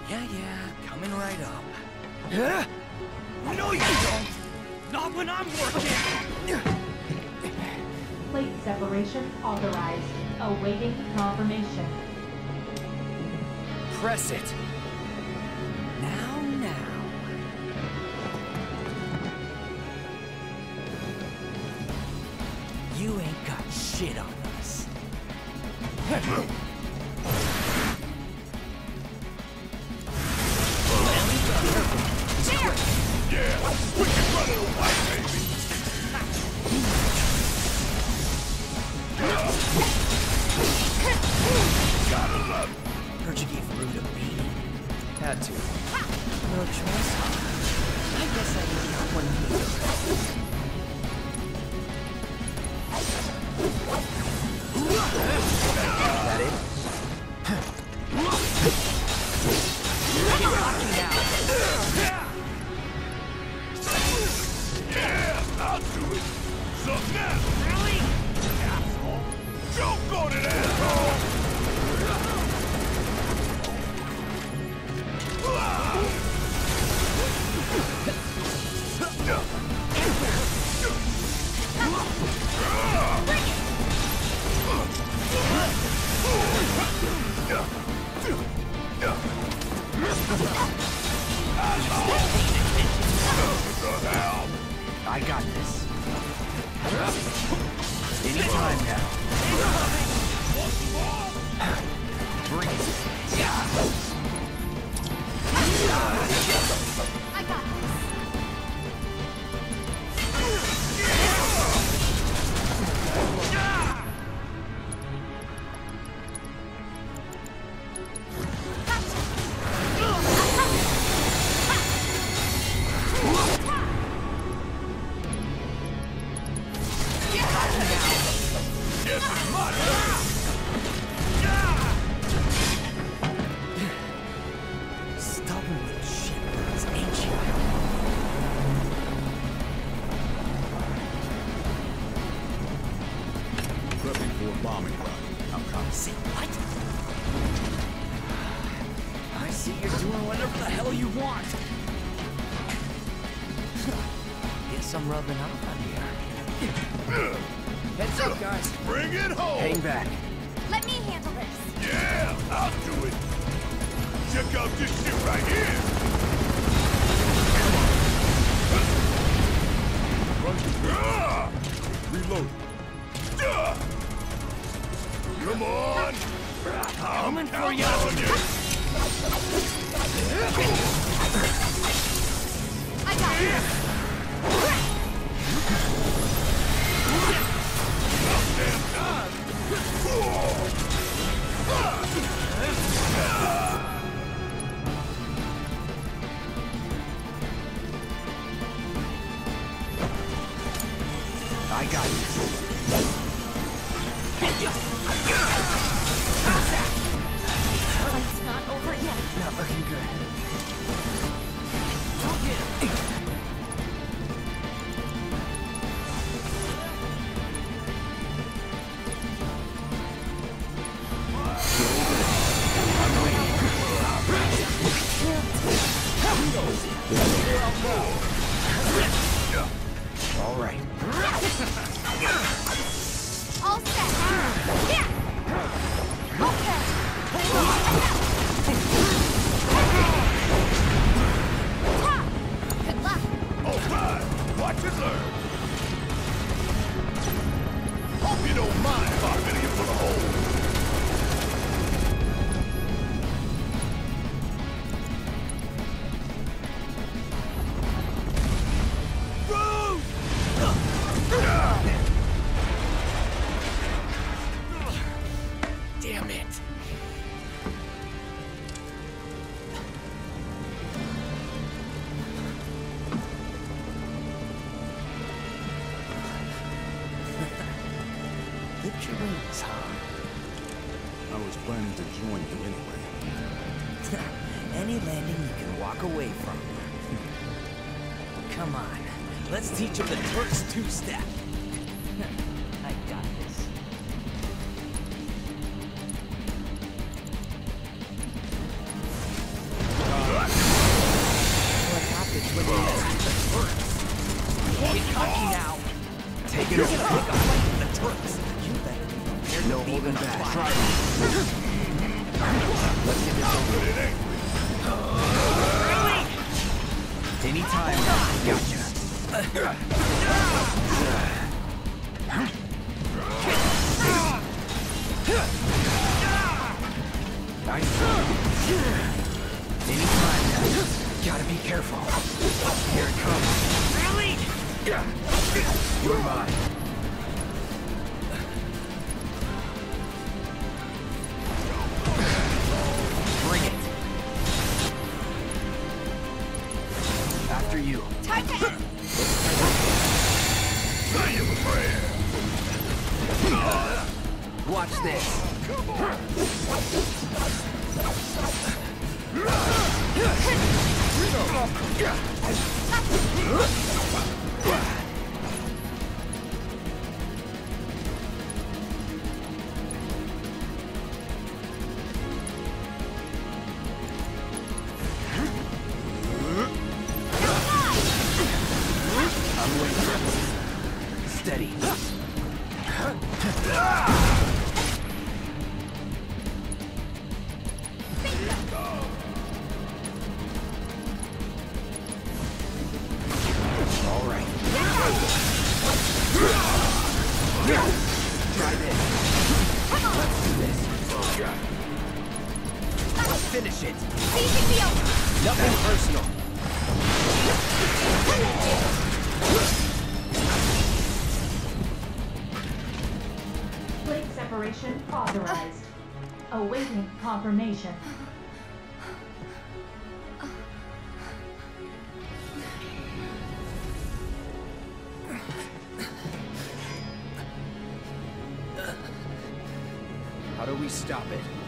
Yeah, coming right up. No, you don't! Not when I'm working! Plate separation authorized. Awaiting confirmation. Press it. Now. You ain't got shit on us. Yeah, we can run it away, baby. Gotta love it. Heard you gave Rude a beating. Had to. No choice. I guess I got one here. That it? Get lucky now. Yeah, I'll do it. Something else. Really? Asshole. Choke on it, asshole. I got this. Anytime now. Bring it. I got this. Bombing run. I'm coming. See what? I see you're doing whatever the hell you want. Guess I'm rubbing off on you. Heads up, guys. Bring it home. Hang back. Let me handle this. Yeah, I'll do it. Check out this shit right here. Reload. Come on! Coming for you! I got it. Damn time! I got you. It's not over yet. Not looking good. All right. All set. Yeah. Okay. Good luck. All right, watch and learn. Hope you don't mind if I fill you full of holes. Damn it. Lift your wings, huh? I was planning to join you anyway. Any landing you can walk away from. Come on, let's teach him the Turk's two-step. I got this. You're gonna pick a fight with the Turks. You better be prepared to leave in a flash. Try Let's get this over with. Anytime. Gotcha. Nice. Anytime now. Gotta be careful. Here it comes. Really? You're mine. Bring it. After you. Time to end. Say your prayer. Watch this. I'm waiting. Steady. All right. Try this. Let's do this. Finish it. Nothing personal. Blade separation authorized. Awaiting confirmation. How do we stop it?